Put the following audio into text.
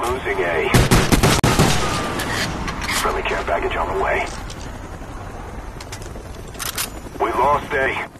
losing A. Friendly care package on the way. We lost A.